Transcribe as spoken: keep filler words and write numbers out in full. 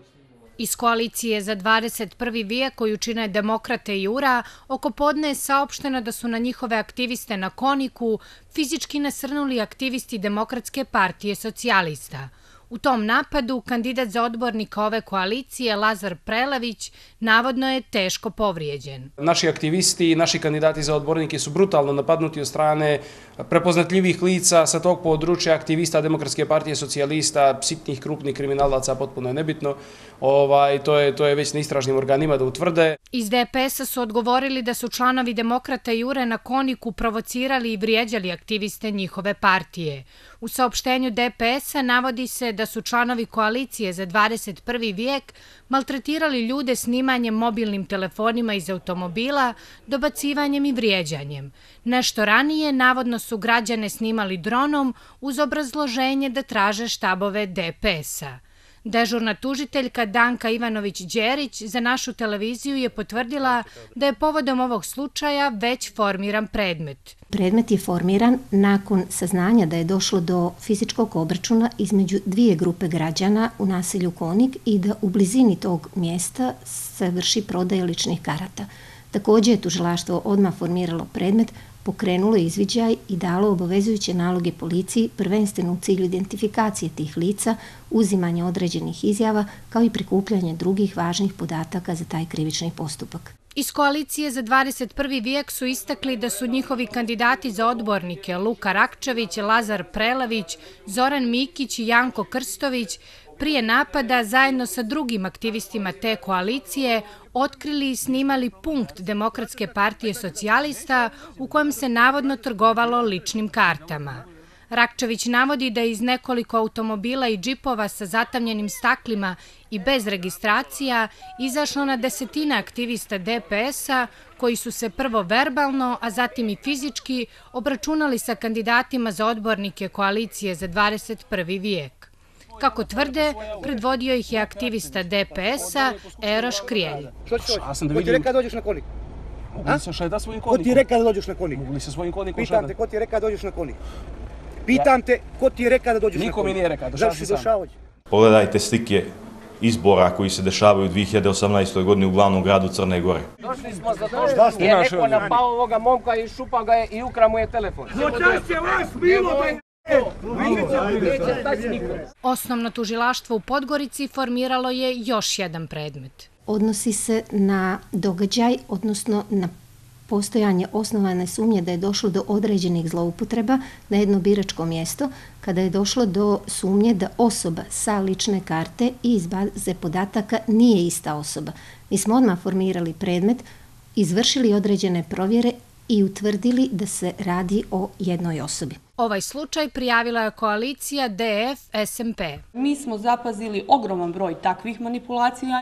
Iz koalicije za dvadeset prvi vijek koju čine Demokrate i Jura, oko podne je saopšteno da su na njihove aktiviste na Koniku fizički nasrnuli aktivisti Demokratske partije socijalista. U tom napadu kandidat za odbornika ove koalicije, Lazar Prelević, navodno je teško povrijeđen. Naši aktivisti i naši kandidati za odbornike su brutalno napadnuti od strane prepoznatljivih lica sa tog područja, aktivista Demokratske partije socijalista, sitnih krupnih kriminalaca, potpuno je nebitno. Ovaj, to je, to je već na istražnim organima da utvrde. Iz D P S-a su odgovorili da su članovi Demokrata Jure na Koniku provocirali i vrijeđali aktiviste njihove partije. U saopštenju D P S-a navodi se da su članovi koalicije za dvadeset prvi vijek maltretirali ljude snimanjem mobilnim telefonima iz automobila, dobacivanjem i vrijeđanjem. Nešto ranije navodno su građane snimali dronom uz obrazloženje da traže štabove D P S-a. Dežurna tužiteljka Danka Ivanović-Đerić za našu televiziju je potvrdila da je povodom ovog slučaja već formiran predmet. Predmet je formiran nakon saznanja da je došlo do fizičkog obračuna između dvije grupe građana u naselju Konik i da u blizini tog mjesta se vrši prodaja ličnih karata. Također je tužilaštvo odmah formiralo predmet, pokrenulo izviđaj i dalo obavezujuće naloge policiji, prvenstveno u cilju identifikacije tih lica, uzimanje određenih izjava, kao i prikupljanje drugih važnih podataka za taj krivični postupak. Iz koalicije za dvadeset prvi vijek su istakli da su njihovi kandidati za odbornike Luka Rakčević, Lazar Prelević, Zoran Mikić i Janko Krstović prije napada zajedno sa drugim aktivistima te koalicije otkrili i snimali punkt Demokratske partije socijalista u kojem se navodno trgovalo ličnim kartama. Rakčević navodi da je iz nekoliko automobila i džipova sa zatamljenim staklima i bez registracija izašlo na desetine aktivista D P S-a koji su se prvo verbalno, a zatim i fizički obračunali sa kandidatima za odbornike koalicije za dvadeset prvi vijek. Kako tvrde, predvodio ih je aktivista D P S-a Eroš Krijelj. Ko ti rekao da dođeš na Konik? Ko ti rekao da dođeš na Konik? Pitam te, ko ti rekao da dođeš na Konik? Pitam te, ko ti je rekao da dođeš na Konik? Niko mi nije rekao, došao sam sam. Pogledajte slike izbora koji se dešavaju u dvije hiljade osamnaestoj godini u glavnom gradu Crne Gore. Došli smo za to što je neko napao ovoga momka i šupao ga je i ukra mu je telefon. Zločast je vas bilo! Osnovno tužilaštvo u Podgorici formiralo je još jedan predmet. Odnosi se na događaj, odnosno na postojanje osnovane sumnje da je došlo do određenih zloupotreba na jedno biračko mjesto, kada je došlo do sumnje da osoba sa lične karte i iz baze podataka nije ista osoba. Mi smo odmah formirali predmet, izvršili određene provjere i utvrdili da se radi o jednoj osobi. Ovaj slučaj prijavila je koalicija D F S M P. Mi smo zapazili ogroman broj takvih manipulacija